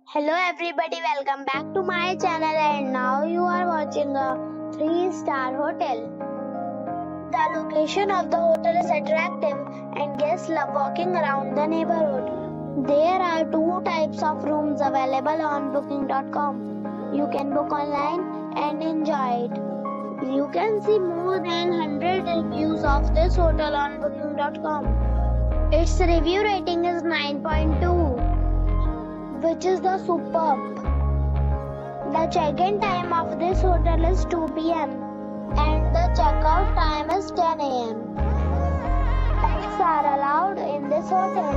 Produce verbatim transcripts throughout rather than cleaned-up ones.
Hello everybody, welcome back to my channel and now you are watching a three star hotel. The location of the hotel is attractive and guests love walking around the neighborhood. There are two types of rooms available on booking dot com. You can book online and enjoy it. You can see more than one hundred reviews of this hotel on booking dot com. Its review rating is nine point two. Which is the superb. The check-in time of this hotel is two p m and the checkout time is ten a m Pets are allowed in this hotel.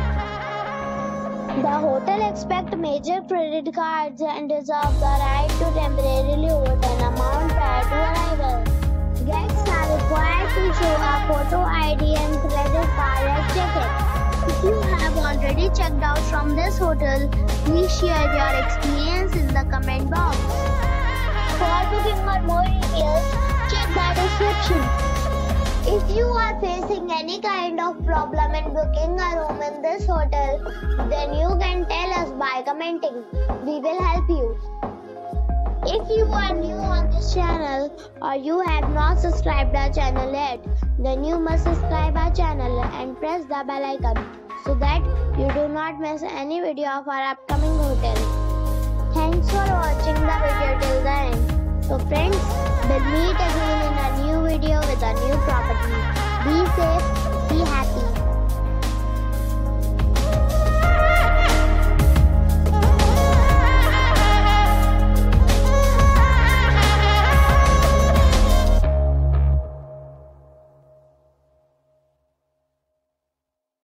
The hotel accepts major credit cards and reserves the right to temporarily hold an amount prior to arrival. Guests are required to show a photo I D and credit card at check-in. If you have already checked out from this hotel, please share your experience in the comment box. For booking or more details, check the description. If you are facing any kind of problem in booking a room in this hotel, then you can tell us by commenting. We will help you. If you are new on this channel or you have not subscribed our channel yet, then you must subscribe our channel and press the bell icon so that you do not miss any video of our upcoming hotel. Thanks for watching the video till the end. So friends, we'll meet again in a new video with a new property. Be safe.